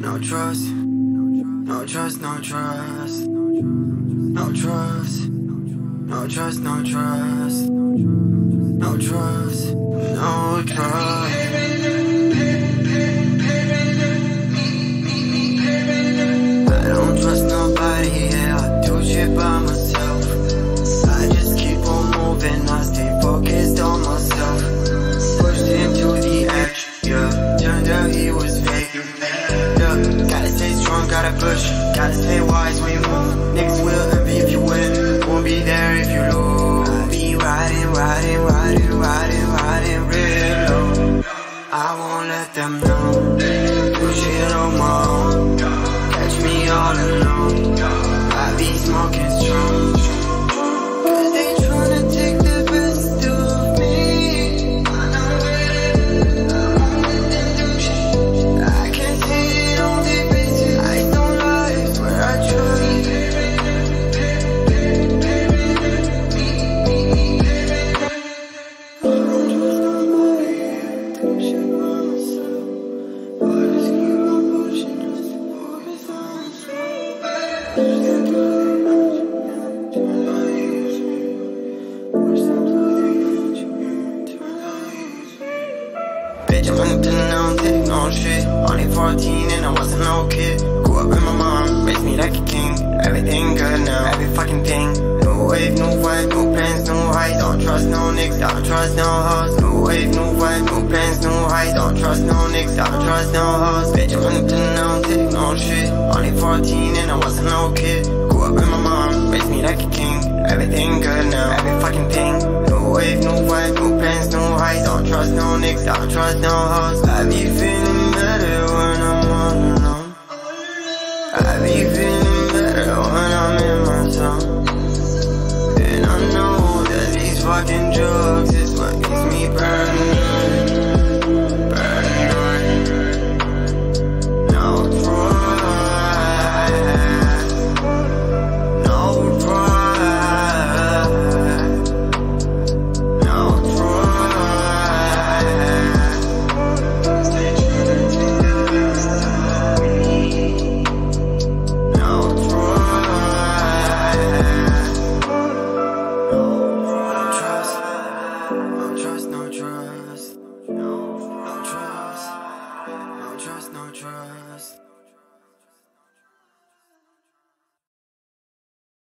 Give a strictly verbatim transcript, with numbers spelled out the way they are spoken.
No trust, no trust, no trust, no trust, no trust, no trust, no trust, no trust. I don't trust nobody, yeah, I do shit by myself. I just keep on moving, I stay focused on myself. Pushed him to the edge, yeah, turned out he was fake. Yeah, gotta stay strong, gotta push, gotta stay wise when you move. Niggas will envy if you win, won't be there if you lose. I'll be riding, riding, riding, riding, riding real low. I won't let them know, do shit on my own. Catch me all alone, I be smoking strong. Cause they tryna take the best of me. I can't see it on their faces, I don't lie where I try. Bitch, I'm independent, I don't take no shit. Only fourteen and I wasn't no kid. Grew up with my mom, raised me like a king. Everything good now, every fucking thing. New wave, new vibe, new plans, new heights. Don't trust no niggas, don't trust no hoes. New wave, new vibe, new plans, new heights. Don't trust no niggas, don't trust no hoes. Bitch, I'm independent, I don't take no shit. Only fourteen and I wasn't no kid. Grew up with my mom, raised me like a king. Everything good now, every fucking thing. New wave, new vibe, new plans, new heights. Don't trust no niggas, don't trust no hoes. I be feeling